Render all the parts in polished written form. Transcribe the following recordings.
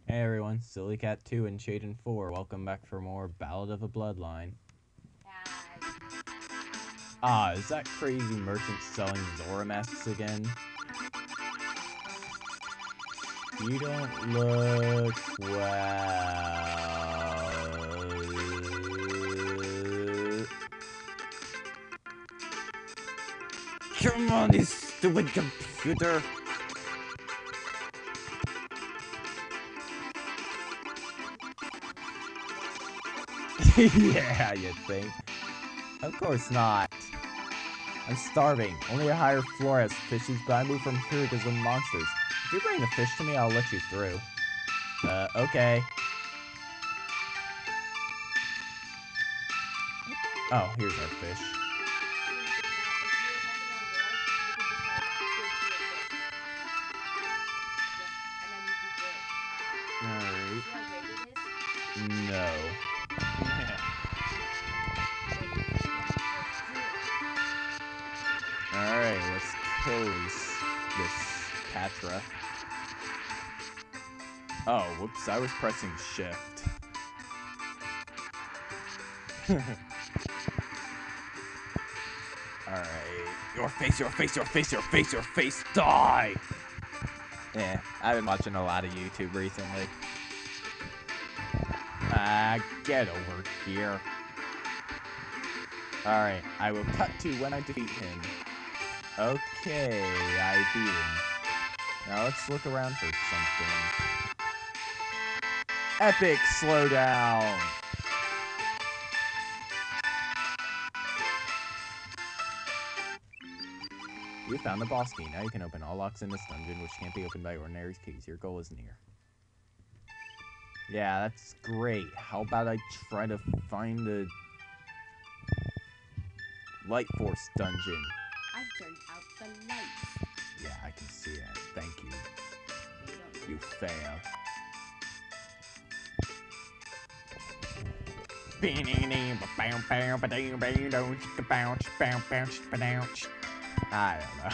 Hey everyone, Silly Cat 2 and Shaden 4. Welcome back for more Ballad of a Bloodline. Ah, is that crazy merchant selling Zora masks again? You don't look well. Come on, you stupid computer! Yeah, you think? Of course not. I'm starving. Only a higher floor has fishies, but I moved from here because of monsters. If you bring the fish to me, I'll let you through. Okay. Oh, here's our fish. Alright. No. Alright, let's kill this Patra. Oh, whoops, I was pressing shift. Alright. Your face, your face, your face, your face, your face, die! Yeah, I've been watching a lot of YouTube recently. Get over here. Alright, I will cut to when I defeat him. Okay, I beat him. Now let's look around for something. Epic slowdown! You found the boss key. Now you can open all locks in this dungeon, which can't be opened by ordinary keys. Your goal is near. Yeah, that's great. How about I try to find the Light Force dungeon? I've turned out the lights. Yeah, I can see that. Thank you. You fail. I don't know.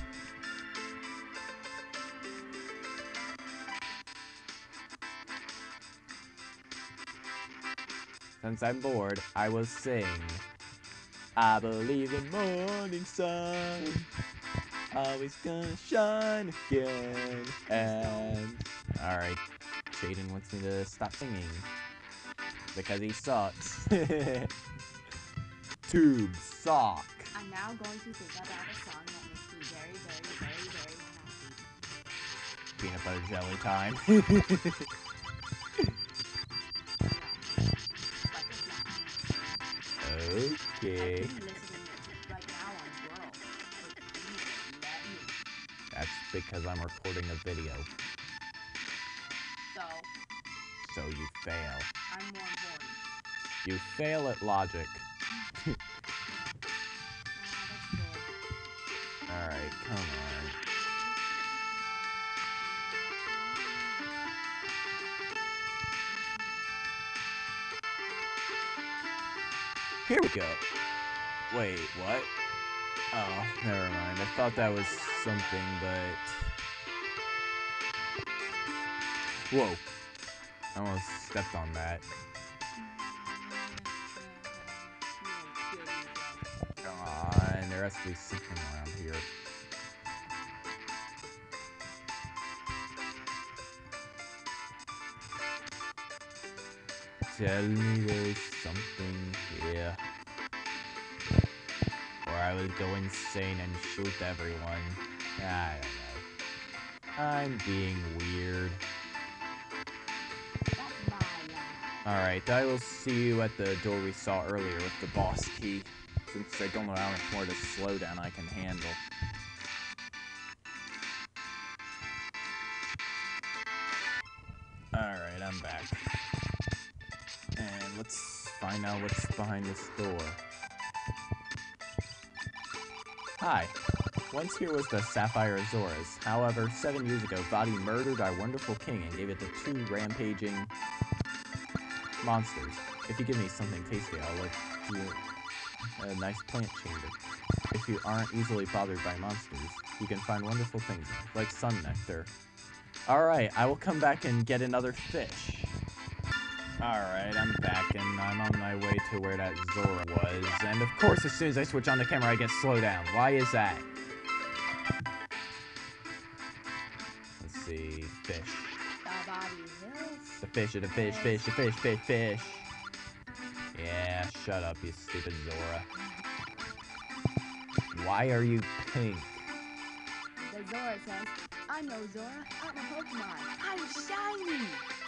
Since I'm bored, I will sing. I believe in morning sun, always gonna shine again. And alright, Shaden wants me to stop singing because he sucks. Tube sock. I'm now going to think about a song that makes me very, very, very, very happy. Peanut butter jelly time. Okay. That's because I'm recording a video. So you fail. I'm more important. You fail at logic. Alright, come on. Here we go. Wait, what? Oh, never mind. I thought that was something, but... Whoa. I almost stepped on that. Come on, there has to be something around here. Tell me there's something here. Or I would go insane and shoot everyone. I don't know. I'm being weird. Alright, I will see you at the door we saw earlier with the boss key. Since I don't know how much more to slow down I can handle. Alright, I'm back. And let's find out what's behind this door. Hi. Once here was the Sapphire Azores. However, 7 years ago, Vadi murdered our wonderful king and gave it to 2 rampaging monsters. If you give me something tasty, I'll let you a nice plant chamber. If you aren't easily bothered by monsters, you can find wonderful things like sun nectar. Alright, I will come back and get another fish. Alright, I'm back and I'm on my way to where that Zora was. And of course, as soon as I switch on the camera, I get slowed down. Why is that? Let's see. Fish. The fish, the fish, fish, the fish, fish, fish. Yeah, shut up, you stupid Zora. Why are you pink? The Zora says, I know Zora, I'm a Pokemon. I'm shiny!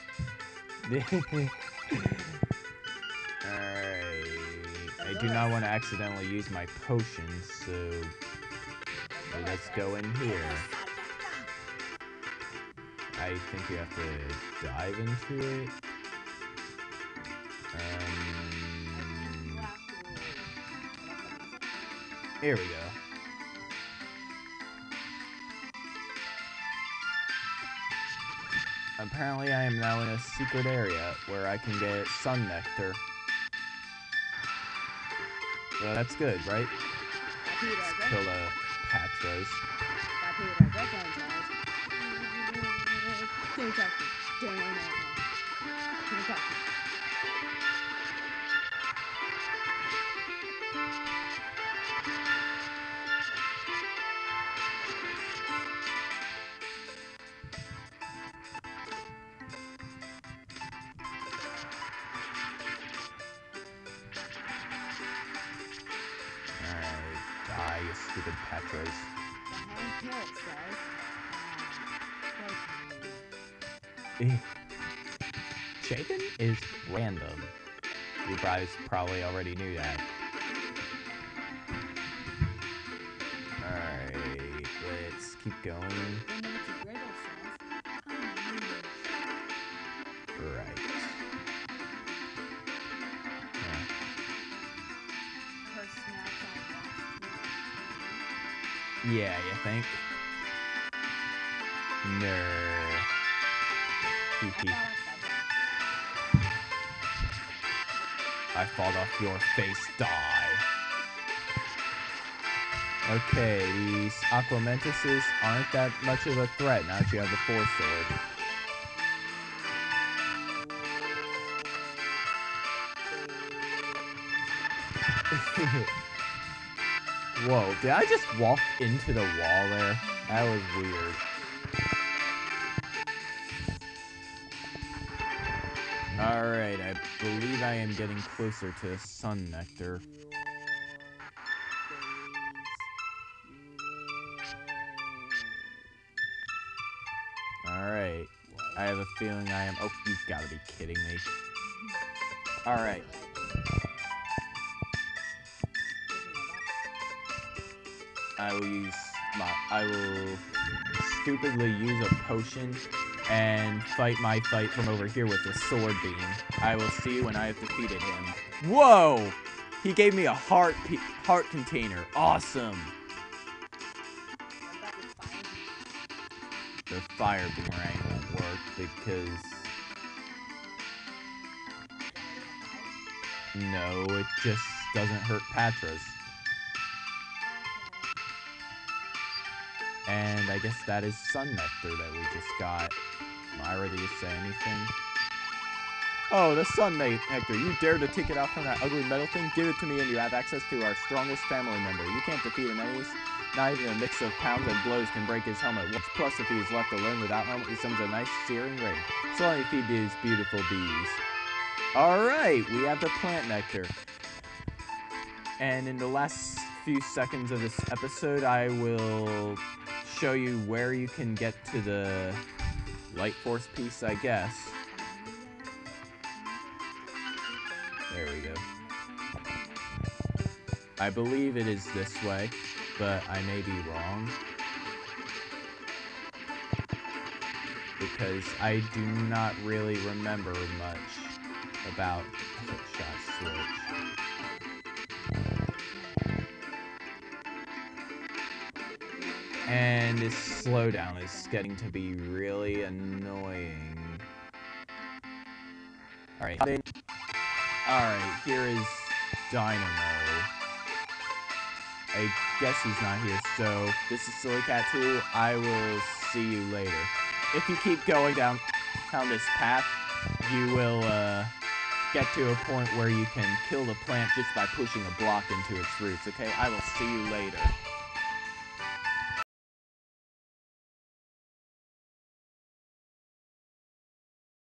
Alright. I do not want to accidentally use my potions, so let's go in here. I think you have to dive into it. Here we go. Apparently I am now in a secret area where I can get Sun Nectar. Well, that's good, right? Let's kill a Patras. Die, you stupid Patras. Chayden is random. You guys probably already knew that. Alright, let's keep going. Right. Yeah, you think? No. I fall off your face, die. Okay, these Aquamentuses aren't that much of a threat now that you have the Force Sword. Whoa, did I just walk into the wall there? That was weird. Alright, I believe I am getting closer to Sun Nectar. Alright, I have a feeling I am... Oh, you've got to be kidding me. Alright. I will stupidly use a potion and fight my fight from over here with the sword beam. I will see when I have defeated him. Whoa! He gave me a heart container. Awesome! The fire boomerang won't work because... No, it just doesn't hurt Patras. And I guess that is Sun Nectar that we just got. Myra, do you say anything? Oh, the Sun Nectar. You dare to take it out from that ugly metal thing? Give it to me and you have access to our strongest family member. You can't defeat him anyways. Not even a mix of pounds and blows can break his helmet once. Plus, if he is left alone without helmet, he sends a nice searing rain. So let me feed these beautiful bees. Alright, we have the plant nectar. And in the last few seconds of this episode, I will show you where you can get to the Light Force piece, I guess. There we go. I believe it is this way, but I may be wrong. Because I do not really remember much about Hookshot Switch. And this slowdown is getting to be really annoying. Alright. Alright, here is Dynamo. I guess he's not here, so this is Silly Cat 2. I will see you later. if you keep going down this path, you will get to a point where you can kill the plant just by pushing a block into its roots. Okay, I will see you later.